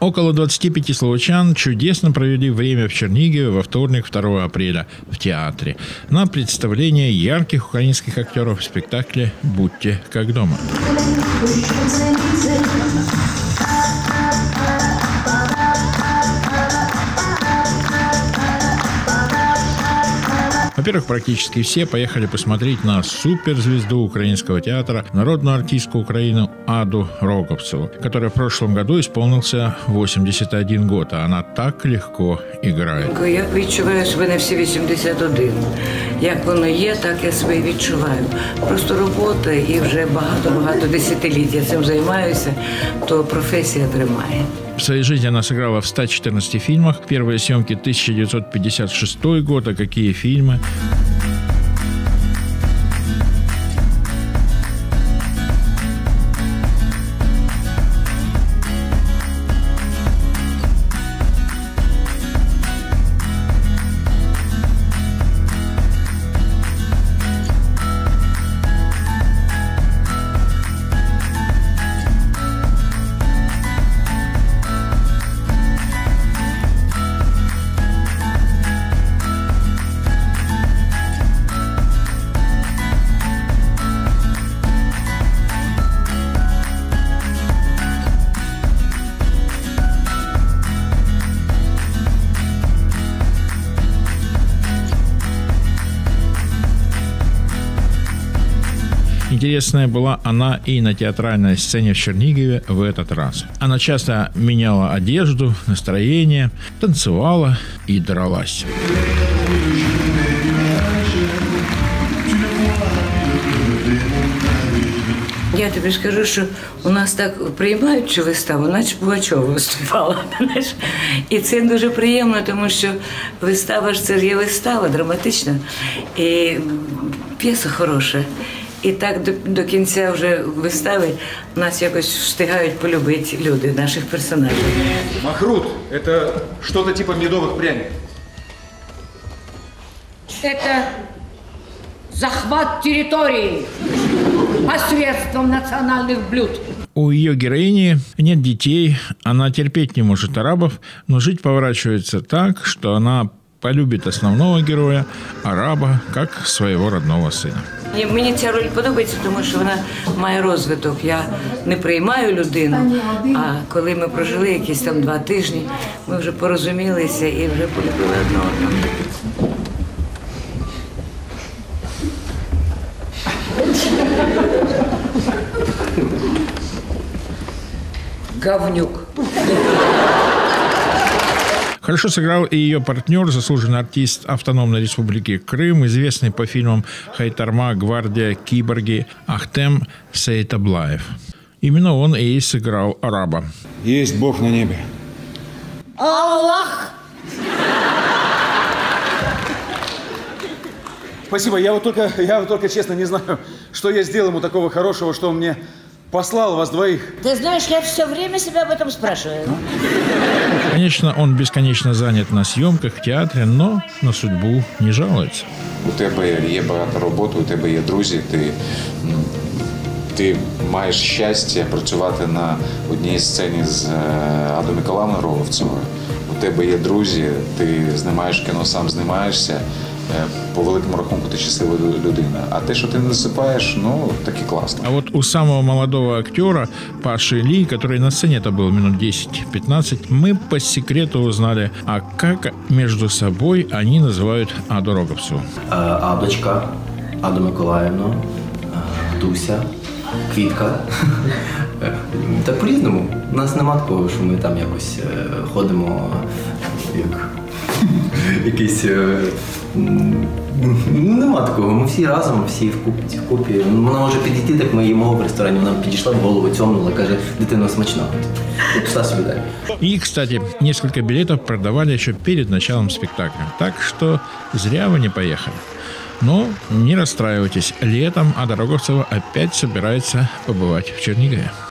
Около 25 словачан чудесно провели время в Чернигове во вторник, 2 апреля, в театре на представление ярких украинских актеров в спектакле «Будьте как дома». Во-первых, практически все поехали посмотреть на суперзвезду украинского театра, народную артистку Украины Аду Роговцеву, которой в прошлом году исполнился 81 год, а она так легко играет. Я відчуваю себе на всі 81. Як воно є, так я себе відчуваю. Просто робота і вже багато десятиліть я цим займаюся, то професія тримає. В своей жизни она сыграла в 114 фильмах. Первые съемки 1956 год, а какие фильмы? Интересная была она и на театральной сцене в Чернигове в этот раз. Она часто меняла одежду, настроение, танцевала и дралась. Я тобі скажу, що у нас так приймають цю виставу, наче Пугачова виступала. І це дуже приємно, тому що вистава ж це є вистава драматична, і п'єса хороша. І так до кінця вже вистави нас якось встигають полюбити люди, наших персонажів. Махрут – это что-то типа медовых пряников. Это захват территории посредством национальных блюд. У ее героини нет детей, она терпеть не может арабов, но жить поворачивается так, что она полюбит основного героя, араба, как своего родного сына. Мені ця роль подобається, тому що вона має розвиток. Я не приймаю людину, а коли ми прожили якісь там 2 тижні, ми вже порозумілися і вже полюбили одне одного. Говнюк. Хорошо сыграл и ее партнер, заслуженный артист Автономной Республики Крым, известный по фильмам «Хайтарма», «Гвардия», «Киборги» Ахтем Сейтаблаев. Именно он и сыграл араба. Есть Бог на небе. Аллах! Спасибо, я вот только честно не знаю, что я сделал ему такого хорошего, что он мне послал вас двоих. Ты знаешь, я все время себя об этом спрашиваю. Конечно, он бесконечно занят на съемках в театре, но на судьбу не жалуется. У тебе є багато роботи, у тебе є друзі, ти маєш щастя працювати на одній сцені з Адою Миколаївною Роговцевою. У тебе є друзі, ти знімаєш кіно, сам знімаєшся. По великому рахунку ты счастливая людина. А те, что ты насыпаешь, ну, так и классно. А вот у самого молодого актера Паши Ли, который на сцене это был минут 10-15, мы по секрету узнали, а как между собой они называют Аду Роговцеву. Адочка, Аду Миколаївну, Дуся, Квітка. Так по-різному. У нас нема такого, що ми там якось ходимо, як якийсь... Нема такого. Ми всі разом, всі вкупі. Вона може підійти, так ми їмо в ресторані. Вона підійшла, в голову цьомнула, каже, дитина смачна. І пішла собі далі. И, кстати, несколько билетов продавали еще перед началом спектакля. Так что зря вы не поехали. Но не расстраивайтесь. Летом Ада Роговцева опять собирается побывать в Чернигове.